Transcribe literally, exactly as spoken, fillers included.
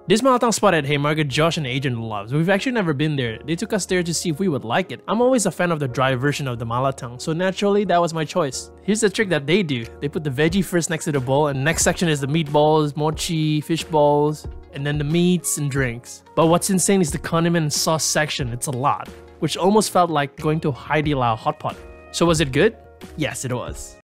This Malatang spot at Haymarket, Josh and Agent loves. We've actually never been there. They took us there to see if we would like it. I'm always a fan of the dry version of the Malatang, so naturally that was my choice. Here's the trick that they do. They put the veggie first next to the bowl, and next section is the meatballs, mochi, fish balls, and then the meats and drinks. But what's insane is the condiment and sauce section. It's a lot, which almost felt like going to Haidilao Hotpot. So was it good? Yes, it was.